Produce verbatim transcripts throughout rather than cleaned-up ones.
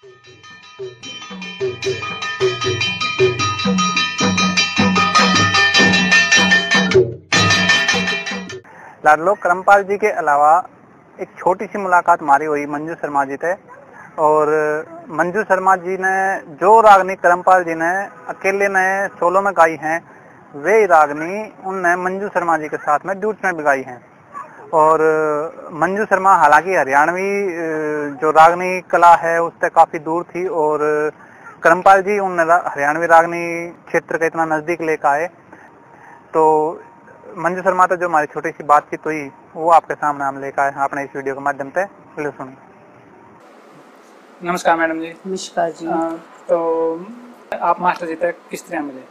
लाडलोग करमपाल जी के अलावा एक छोटी सी मुलाकात हमारी हुई मंजू शर्मा जी थे, और मंजू शर्मा जी ने जो रागनी करमपाल जी ने अकेले ने सोलो में गाई हैं, वे रागनी उनने मंजू शर्मा जी के साथ में ड्यूट में भी गाई हैं। और मंजू शर्मा हालांकि हरियाणवी जो रागनी कला है उससे काफ़ी दूर थी, और करमपाल जी उन हरियाणवी रागनी क्षेत्र के इतना नज़दीक लेकर आए। तो मंजू शर्मा तो जो हमारी छोटी सी बातचीत हुई वो आपके सामने हम लेकर आए आपने इस वीडियो के माध्यम से, चलिए सुनिए। नमस्कार मैडम जी। नमस्कार जी। आ, तो आप मास्टर जी तक किस तरह मिले?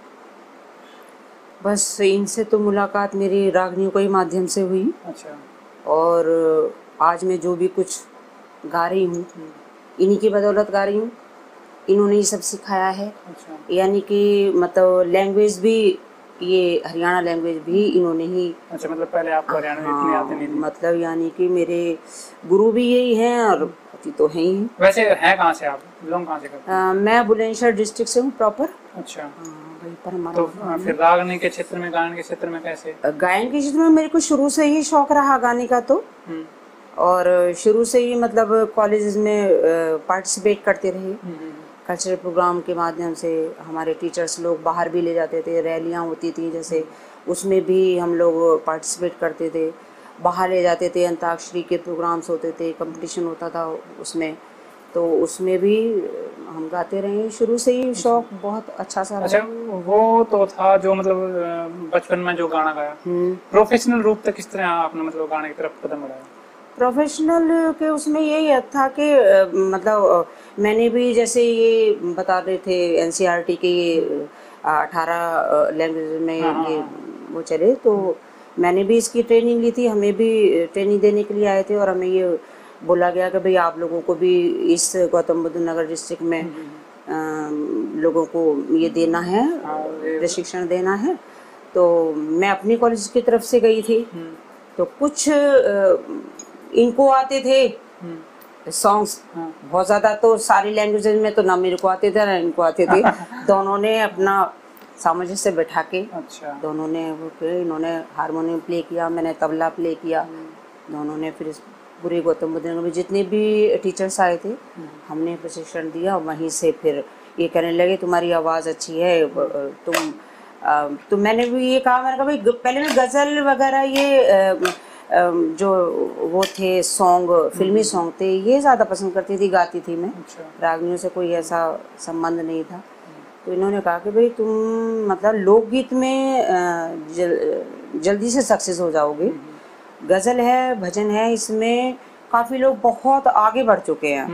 बस इनसे तो मुलाकात मेरी रागनियों के माध्यम से हुई। अच्छा। और आज मैं जो भी कुछ गा रही हूँ इन्हीं की बदौलत गा रही हूँ, इन्होंने ही सब सिखाया है। अच्छा। यानी कि मतलब लैंग्वेज भी, ये हरियाणा लैंग्वेज भी इन्होंने ही। अच्छा, मतलब पहले आपको हरियाणा हाँ, इतनी आती नहीं थी? मतलब यानी कि मेरे गुरु भी यही हैं और पति तो हैं ही। वैसे हैं कहाँ से आप, बिलोंग कहाँ से करते हैं? मैं बुलंदशहर डिस्ट्रिक्ट से हूँ प्रॉपर। अच्छा। वहीं पर हमारा। तो फिर रागनी के क्षेत्र में, गायन के क्षेत्र में कैसे? गायन के क्षेत्र में मेरे को शुरू से ही शौक रहा गाने का, तो और शुरू से ही मतलब कॉलेजेस में पार्टिसिपेट करते रहे। कल्चरल प्रोग्राम के माध्यम से हमारे टीचर्स लोग बाहर भी ले जाते थे, रैलियां होती थी जैसे, उसमें भी हम लोग पार्टिसिपेट करते थे। बाहर ले जाते थे, अंताक्षरी के प्रोग्राम्स होते थे, कंपटीशन होता था उसमें, तो उसमें भी हम गाते रहे। शुरू से ही शौक बहुत अच्छा सा रहा। अच्छा, वो तो था जो मतलब बचपन में जो गाना गाया। प्रोफेशनल रूप तक किस तरह आपने मतलब गाने की तरफ कदम बढ़ाया? प्रोफेशनल के उसमें यही था कि मतलब मैंने भी जैसे ये बता रहे थे एनसीईआरटी के ये अठारह लैंग्वेज में ये वो चले, तो मैंने भी इसकी ट्रेनिंग ली थी। हमें भी ट्रेनिंग देने के लिए आए थे और हमें ये बोला गया कि भाई आप लोगों को भी इस गौतम बुद्ध नगर डिस्ट्रिक्ट में आ, लोगों को ये देना है, प्रशिक्षण देना है। तो मैं अपनी कॉलेज की तरफ से गई थी, तो कुछ इनको आते थे सॉन्ग्स बहुत ज़्यादा, तो सारी लैंग्वेजेज में तो ना मेरे को आते थे ना इनको आते थे। दोनों ने अपना सामंजस्य से बैठा के, अच्छा, दोनों ने वो किया। इन्होंने हारमोनियम प्ले किया, मैंने तबला प्ले किया। दोनों ने फिर पूरे गौतम बुद्ध नगर में जितने भी टीचर्स आए थे हमने प्रशिक्षण दिया। वहीं से फिर ये कहने लगे तुम्हारी आवाज़ अच्छी है, तुम आ, तो मैंने भी ये कहा, मैंने कहा भाई पहले मैं गज़ल वगैरह ये आ, जो वो थे सॉन्ग, फिल्मी सॉन्ग थे, ये ज़्यादा पसंद करती थी, गाती थी मैं। अच्छा। रागनियों से कोई ऐसा संबंध नहीं था। तो इन्होंने कहा कि भाई तुम मतलब लोकगीत में जल, जल्दी से सक्सेस हो जाओगे। गज़ल है, भजन है, इसमें काफ़ी लोग बहुत आगे बढ़ चुके हैं,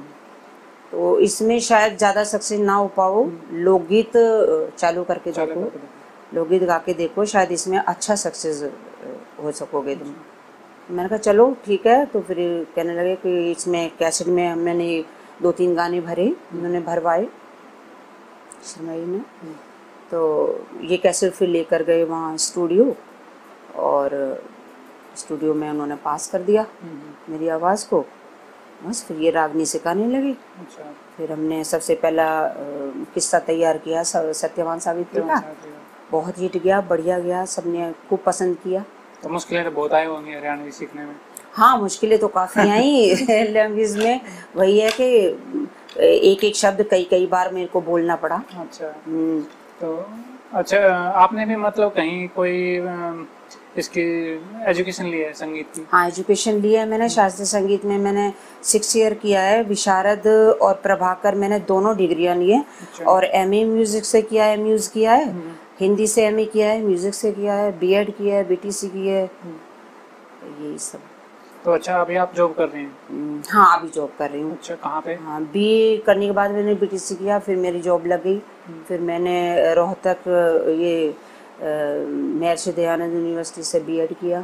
तो इसमें शायद ज़्यादा सक्सेस ना हो पाओ। लोकगीत चालू करके देखो, लोकगीत गा के देखो, शायद इसमें अच्छा सक्सेस हो सकोगे तुम। मैंने कहा चलो ठीक है। तो फिर कहने लगे कि इसमें कैसेट में मैंने दो तीन गाने भरे, उन्होंने भरवाए शर्माई ने। तो ये कैसेट फिर लेकर गए वहाँ स्टूडियो, और स्टूडियो में उन्होंने पास कर दिया मेरी आवाज़ को। बस फिर ये रागनी सिखाने लगे। अच्छा। फिर हमने सबसे पहला किस्सा तैयार किया सत्यवान सावित्री का, बहुत हिट गया, बढ़िया गया, सबने खूब पसंद किया। तो मुश्किलें तो बहुत आई होंगी हरियाणवी सीखने में? हाँ, मुश्किलें तो काफ़ी आई लैंग्वेज में। वही है कि एक एक शब्द कई कई बार मेरे को बोलना पड़ा। अच्छा। तो अच्छा, आपने भी मतलब कहीं कोई इसकी एजुकेशन लिया है संगीत की? हाँ, एजुकेशन लिया है मैंने। शास्त्रीय संगीत में मैंने सिक्स ईयर किया है, विशारद और प्रभाकर मैंने दोनों डिग्रियां लिए। अच्छा। और एमए म्यूजिक से किया है, म्यूज किया है, हिंदी से एमए किया है, म्यूजिक से किया है, बीएड किया है, बीटीसी की है, यही सब। तो अच्छा, अभी आप जॉब कर रही हैं? हाँ, अभी जॉब कर रही हूँ। अच्छा, कहाँ पे? हाँ, बीए करने के बाद मैंने बीटीसी किया, फिर मेरी जॉब लग गई। फिर मैंने रोहतक ये महर्षि दयानंद यूनिवर्सिटी से बीएड किया,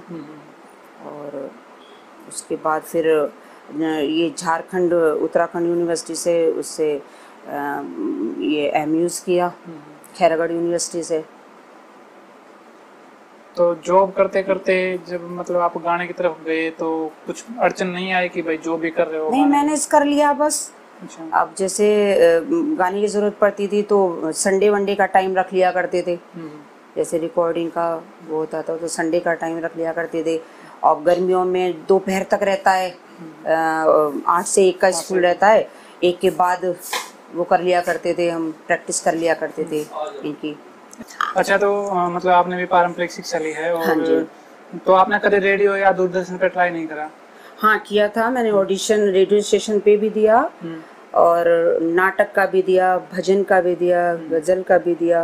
और उसके बाद फिर ये झारखंड उत्तराखंड यूनिवर्सिटी से उससे ये एमयूज किया, खैरागढ़ यूनिवर्सिटी से। तो जॉब करते करते जब मतलब आप गाने की तरफ गए तो कुछ अड़चन नहीं आई कि भाई जो भी कर रहे हो? नहीं, मैनेज कर लिया बस। अच्छा। अब जैसे अ, गाने की जरूरत पड़ती थी तो संडे वनडे का टाइम रख लिया करते थे, हम्म, जैसे रिकॉर्डिंग का वो होता था तो संडे का टाइम रख लिया करते थे। और गर्मियों में दोपहर तक रहता है, अ, आठ से एक का स्कूल रहता है, एक के बाद वो कर लिया करते थे, हम प्रैक्टिस कर लिया करते थे इनकी। अच्छा, तो अ, मतलब आपने भी पारंपरिक शिक्षा ली है, हाँ जी। और तो आपने कभी रेडियो या दूरदर्शन पे ट्राई नहीं करा? हाँ किया था मैंने, ऑडिशन रेडियो स्टेशन पे भी दिया हम्म, और नाटक का भी दिया, भजन का भी दिया, गज़ल का भी दिया,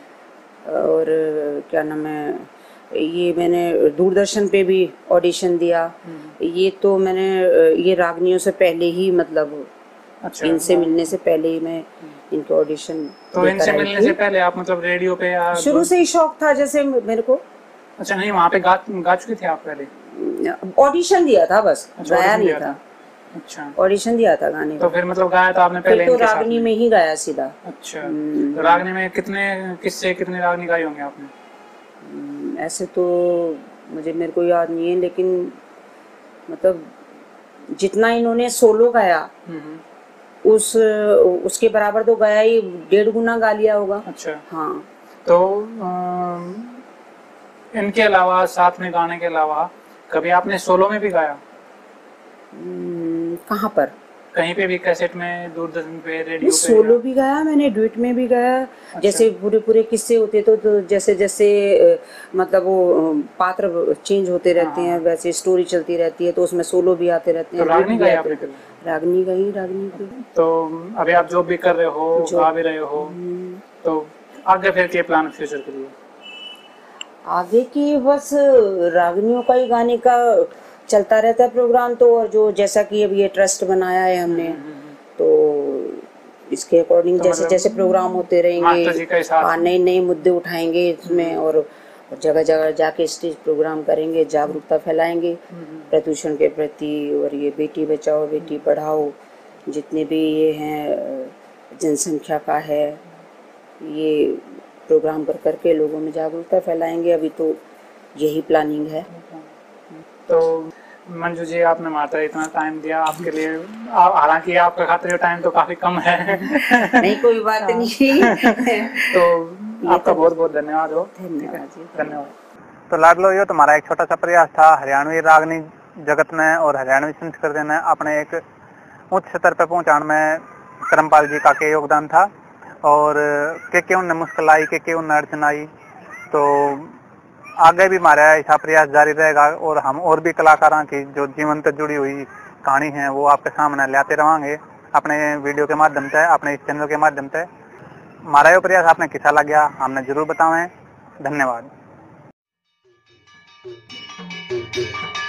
और क्या नाम है, ये मैंने दूरदर्शन पे भी ऑडिशन दिया। ये तो मैंने ये रागनियों से पहले ही, मतलब अच्छा। इनसे मिलने से पहले ही मैं इनके ऑडिशन तो देकर इनसे आई मिलने थी। से पहले आप मतलब रेडियो पे या शुरू से ही शौक था जैसे मेरे को। अच्छा, नहीं वहाँ पे गा गा चुके थे आप पहले? ऑडिशन दिया था बस, अच्छा, गाया audition नहीं दिया था। अच्छा, ऑडिशन दिया था गाने तो का। फिर मतलब गाया था आपने पहले फिर तो इनके साथ रागनी में? में ही गाया सीधा। अच्छा, तो रागनी में कितने किससे कितने रागनी गाई होंगे आपने? हम्म, ऐसे तो मुझे मेरे को याद नहीं है, लेकिन मतलब जितना इन्होंने सोलो गाया हम्म, उस उसके बराबर तो गाया ही, डेढ़ गुना गा लिया होगा। अच्छा। हाँ। तो अम, इनके अलावा, साथ में गाने के अलावा, कभी आपने सोलो में भी गाया? हम्म, कहाँ पर? कहीं पे भी, कैसेट में, दूरदर्शन पे, नहीं, रेडियो पे? सोलो भी गाया मैंने, ड्यूट में भी गाया। अच्छा। जैसे पूरे पूरे किस्से होते तो, तो जैसे जैसे अ, मतलब वो अ, पात्र चेंज होते रहते हाँ, हैं, हाँ। वैसे स्टोरी चलती रहती है तो उसमें सोलो भी आते रहते तो हैं, रागनी ड्यूट भी गाई आते आपने रहते कभी? हैं। रागनी गई, रागनी की। तो अभी आप जॉब भी कर रहे हो, जो गा भी रहे हो, हम्म, तो आगे फिर क्या प्लान फ्यूचर के लिए? आगे की बस रागनियों का ही गाने का चलता रहता है प्रोग्राम, तो और जो जैसा कि अब ये ट्रस्ट बनाया है हमने, तो इसके अकॉर्डिंग तो जैसे मतलब जैसे प्रोग्राम होते रहेंगे, मास्टर जी के साथ हाँ नए नए मुद्दे उठाएंगे इसमें, और जगह जगह जाके स्टेज प्रोग्राम करेंगे, जागरूकता फैलाएंगे प्रदूषण के प्रति, और ये बेटी बचाओ बेटी पढ़ाओ जितने भी ये हैं अ, जनसंख्या का है, ये प्रोग्राम कर करके लोगों में जागरूकता फैलाएंगे। अभी तो यही प्लानिंग है। तो मंजू जी, आपने माता इतना टाइम दिया आपके लिए, आ- हालांकि आपका खातिर टाइम तो काफी कम है। नहीं कोई बात नहीं। तो ये आपका तो बहुत बहुत धन्यवाद हो। ठीक है, धन्यवाद जी। धन्यवाद। तो लाडलो, ये तुम्हारा एक छोटा सा प्रयास था हरियाणवी रागनी जगत में और हरियाणवी संस्कृति ने अपने एक उच्च स्तर पर पहुंचाने में करमपाल जी का के योगदान था, और के के उनने मुश्किल आई, के के उनने अड़चन आई, तो आगे भी हमारा ऐसा प्रयास जारी रहेगा, और हम और भी कलाकारों की जो जीवन से जुड़ी हुई कहानी है वो आपके सामने लाते रहेंगे अपने वीडियो के माध्यम से, अपने इस चैनल के माध्यम से। हमारा ये प्रयास आपने कैसा लगा हमने जरूर बताएं। धन्यवाद।